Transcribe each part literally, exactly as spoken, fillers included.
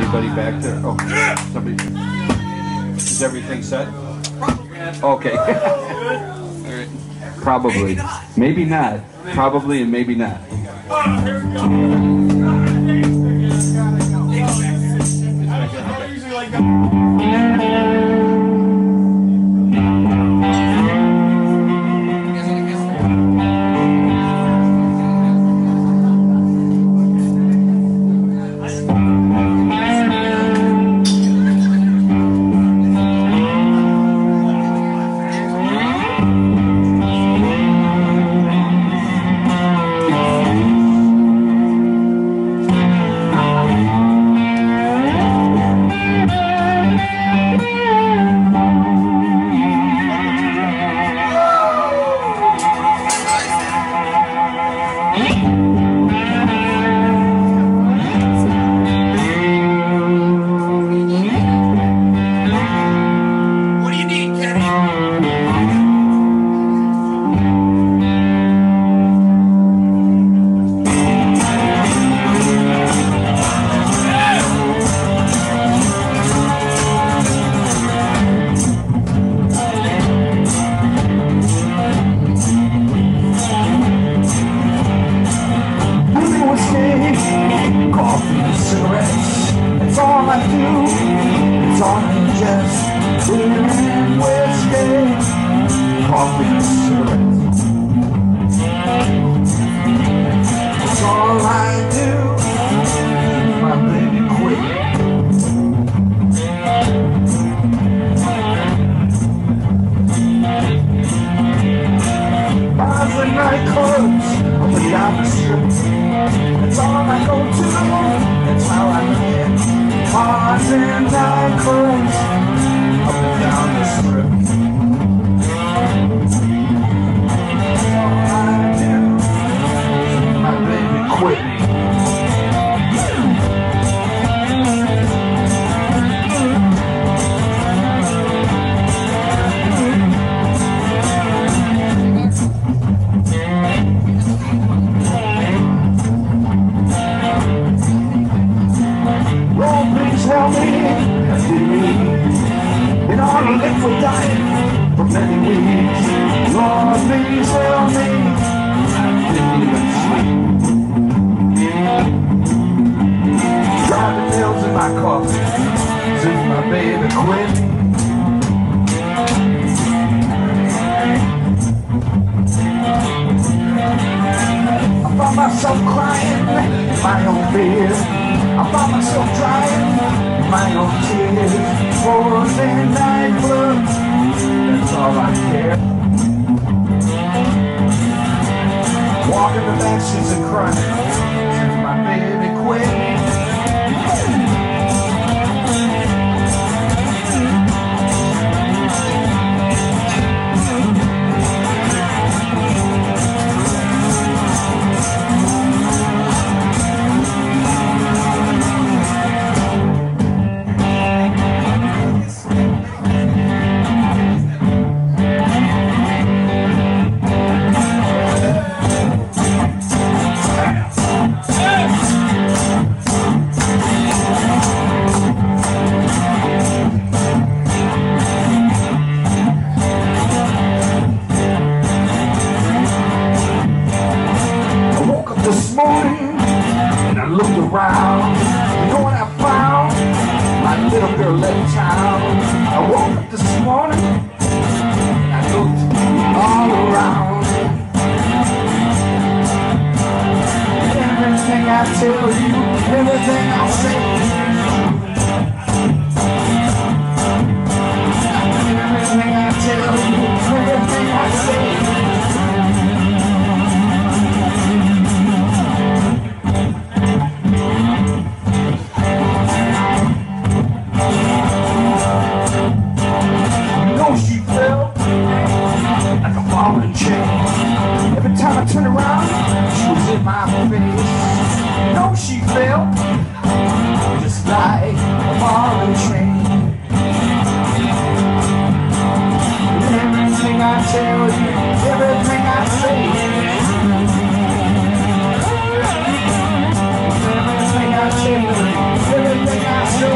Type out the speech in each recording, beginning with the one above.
everybody back there? Oh, somebody. Is everything set? Okay. All right. Probably. Maybe not. Probably and maybe not. Everything I say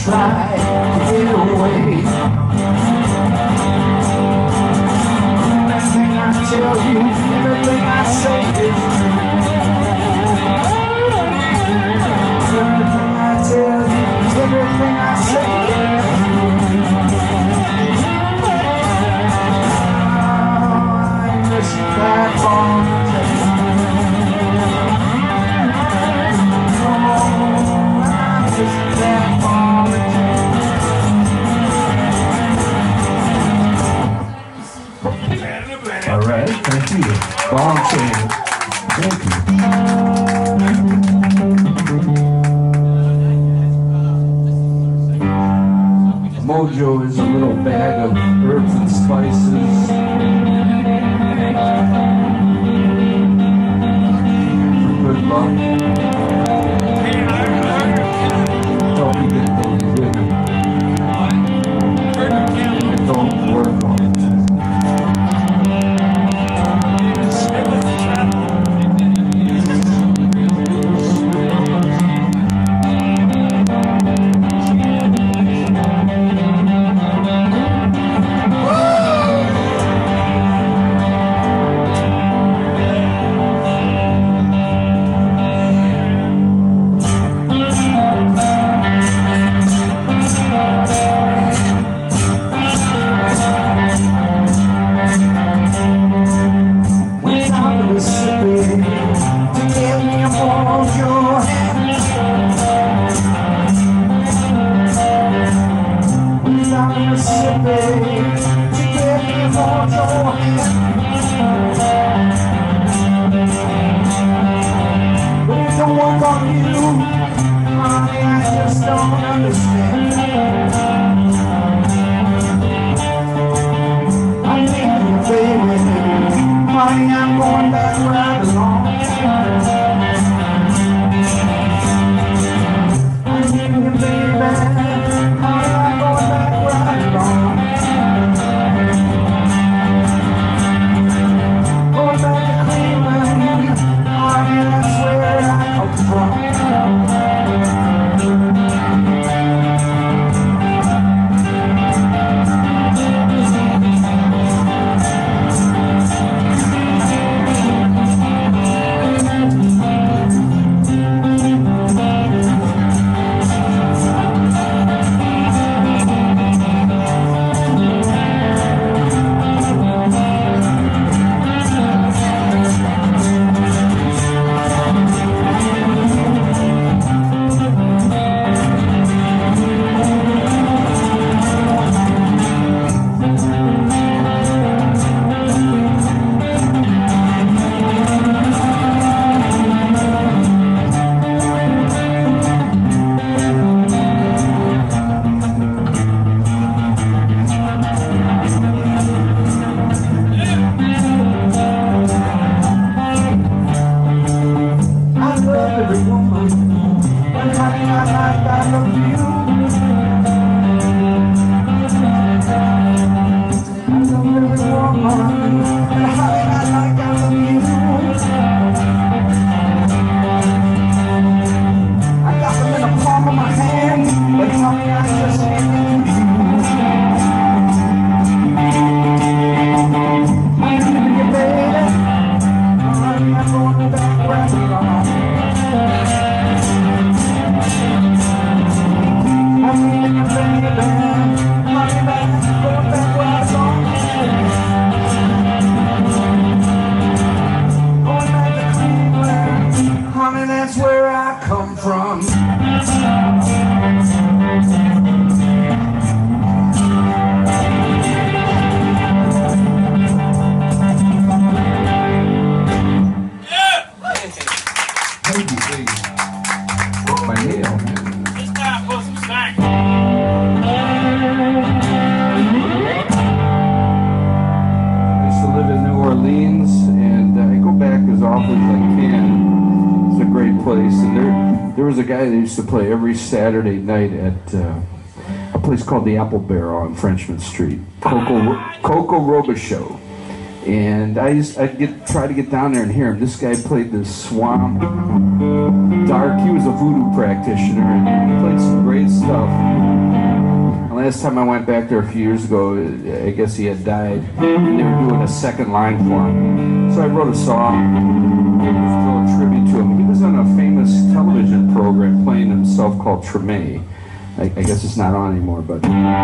try to get away. Everything I tell you, everything I say is true. Everything I tell you, everything I say is true. I miss that long day. All right, thank you. Long chain. Thank you. Mojo is a little bag of herbs and spices. For good luck. Help you get those good. Don't work on it. To play every Saturday night at uh, a place called the Apple Barrel on Frenchman Street, Coco Coco Robichaux, and I used I'd get try to get down there and hear him. This guy played this swamp dark. He was a voodoo practitioner and he played some great stuff. last time I went back there a few years ago, I guess he had died. They were doing a second line for him. So I wrote a song, a little tribute to him. He was on a famous television program playing himself called Treme. I, I guess it's not on anymore, but...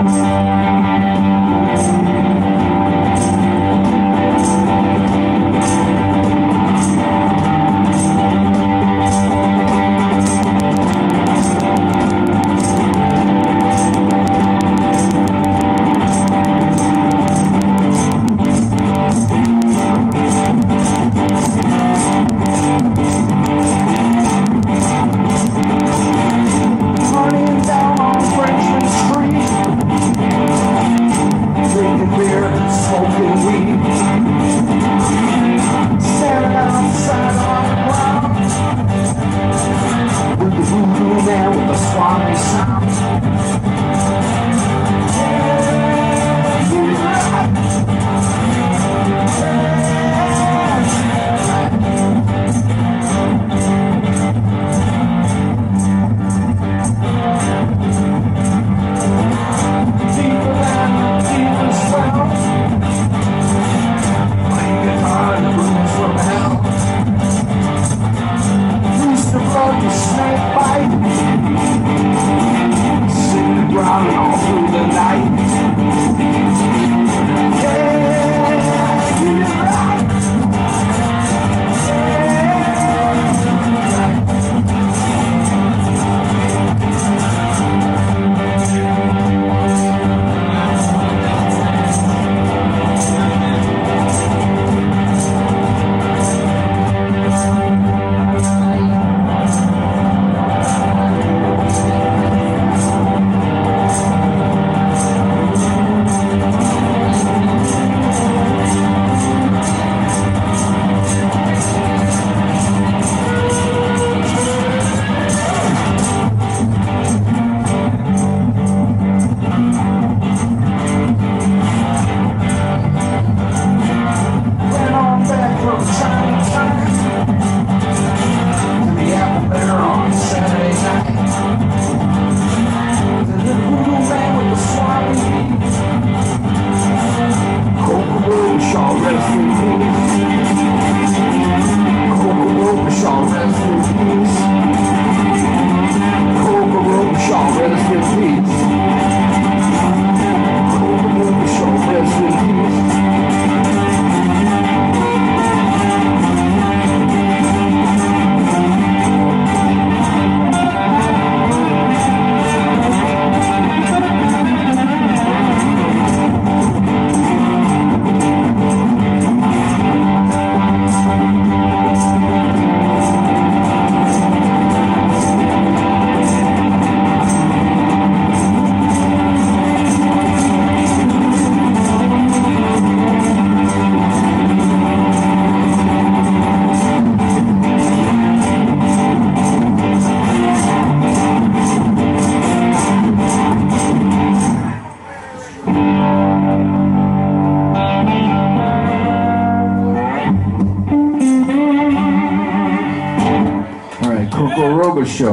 Coco Roba Show.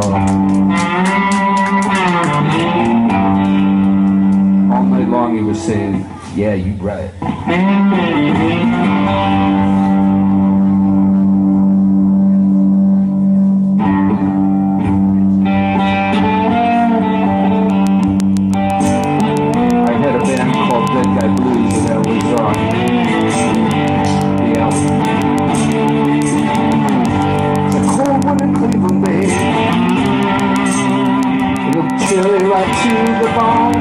All night long he was saying, yeah, you right. I had a band called Dead Guy Blues, and that was on the album. It's a cold one in Cleveland Bay. It'll chill you right to the bone.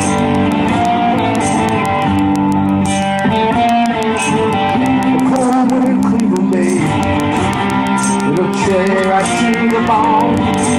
The cold one in Cleveland Bay. It'll chill you right to the bone.